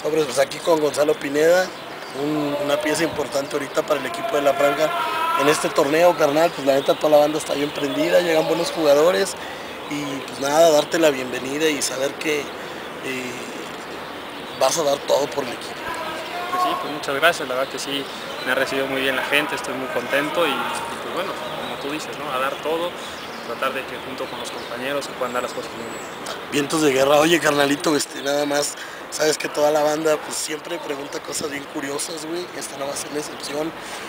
Sobres, pues aquí con Gonzalo Pineda, una pieza importante ahorita para el equipo de La Franja en este torneo, carnal. Pues la neta toda la banda está bien prendida, llegan buenos jugadores y pues nada, darte la bienvenida y saber que vas a dar todo por el equipo. Pues sí, pues muchas gracias, la verdad que sí, me ha recibido muy bien la gente, estoy muy contento y pues bueno, como tú dices, ¿no? A dar todo, tratar de que junto con los compañeros se puedan dar las cosas muy bien. Vientos de guerra. Oye, carnalito, nada más, sabes que toda la banda pues siempre pregunta cosas bien curiosas, güey. Esta no va a ser la excepción.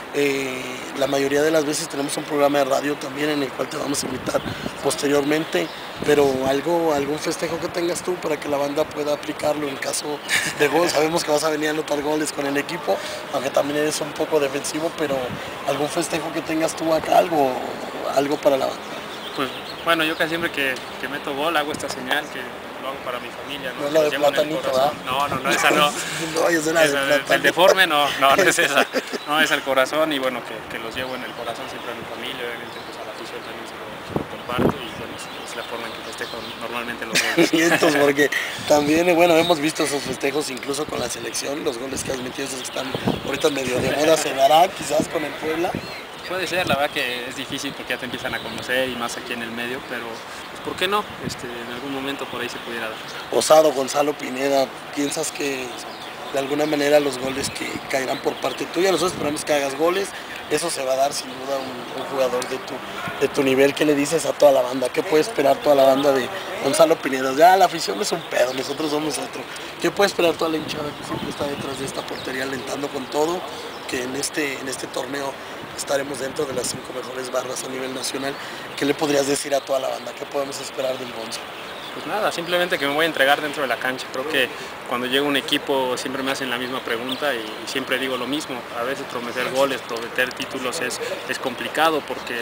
La mayoría de las veces tenemos un programa de radio también en el cual te vamos a invitar posteriormente, pero algún festejo que tengas tú para que la banda pueda aplicarlo en caso de gol. Sabemos que vas a venir a anotar goles con el equipo, aunque también eres un poco defensivo, pero algún festejo que tengas tú acá, algo para la banda. Pues bueno, yo casi siempre que meto gol hago esta señal que lo hago para mi familia, ¿no? No es la de Llevo en el platanito, corazón. ¿verdad? No, esa no. No, es una Esa, de el deforme no es esa. No, es el corazón y bueno, que los llevo en el corazón siempre a mi familia, obviamente pues a la afición también se lo comparto y bueno, es la forma en que festejo normalmente los goles. Entonces, porque también, bueno, hemos visto esos festejos incluso con la selección, los goles que has metido, esos que están ahorita medio de moda, se dará quizás con el Puebla. Puede ser, la verdad que es difícil porque ya te empiezan a conocer y más aquí en el medio, pero pues, ¿por qué no? En algún momento por ahí se pudiera dar. Osado, Gonzalo Pineda, ¿piensas que de alguna manera los goles que caerán por parte tuya, nosotros esperamos que hagas goles, eso se va a dar sin duda un jugador de tu nivel? ¿Qué le dices a toda la banda? ¿Qué puede esperar toda la banda de Gonzalo Pineda? Ya la afición es un pedo, nosotros somos otro. ¿Qué puede esperar toda la hinchada que siempre está detrás de esta portería alentando con todo? Que en este torneo estaremos dentro de las 5 mejores barras a nivel nacional. ¿Qué le podrías decir a toda la banda? ¿Qué podemos esperar del Gonzo? Pues nada, simplemente que me voy a entregar dentro de la cancha. Creo que cuando llega un equipo siempre me hacen la misma pregunta y siempre digo lo mismo. A veces prometer goles, prometer títulos es complicado porque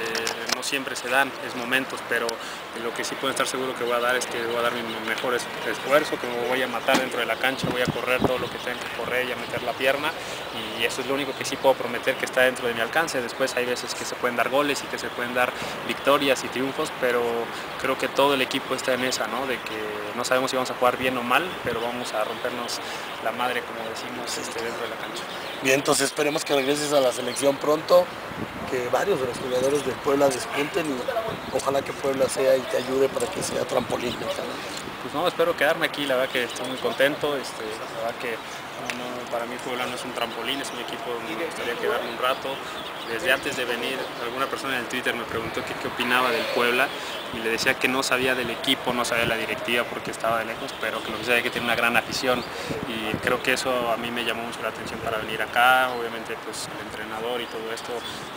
no siempre se dan, es momentos, pero lo que sí pueden estar seguro que voy a dar es que voy a dar mi mejor esfuerzo, que me voy a matar dentro de la cancha, voy a correr todo lo que tenga que correr y a meter la pierna y eso es lo único que sí puedo prometer que está dentro de mi alcance. Después hay veces que se pueden dar goles y que se pueden dar victorias y triunfos, pero creo que todo el equipo está en esa, ¿no? De que no sabemos si vamos a jugar bien o mal, pero vamos a rompernos la madre, como decimos, dentro de la cancha. Bien, entonces esperemos que regreses a la selección pronto, que varios de los jugadores del Puebla despunten y ojalá que Puebla sea y te ayude para que sea trampolín. Pues no, espero quedarme aquí, la verdad que estoy muy contento, la verdad que para mí Puebla no es un trampolín, es un equipo donde me gustaría quedarme un rato. Desde antes de venir, alguna persona en el Twitter me preguntó qué opinaba del Puebla y le decía que no sabía del equipo, no sabía de la directiva porque estaba de lejos, pero que lo que sabía es que tiene una gran afición y creo que eso a mí me llamó mucho la atención para venir acá. Obviamente pues el entrenador y todo esto,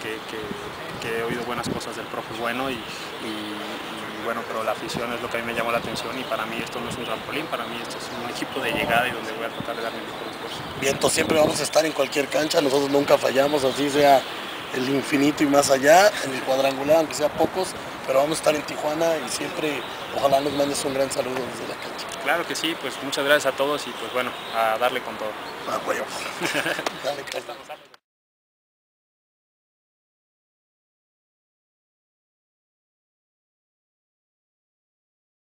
que he oído buenas cosas del profe Bueno y bueno, pero la afición es lo que a mí me llamó la atención y para mí esto no es un trampolín, para mí esto es un equipo de llegada y donde voy a tratar de dar mi mejor esfuerzo. Bien, entonces siempre vamos a estar en cualquier cancha, nosotros nunca fallamos, así sea el infinito y más allá, en el cuadrangular, aunque sea pocos, pero vamos a estar en Tijuana y siempre ojalá nos mandes un gran saludo desde la cancha. Claro que sí, pues muchas gracias a todos y pues bueno, a darle con todo. Ah, bueno. Dale,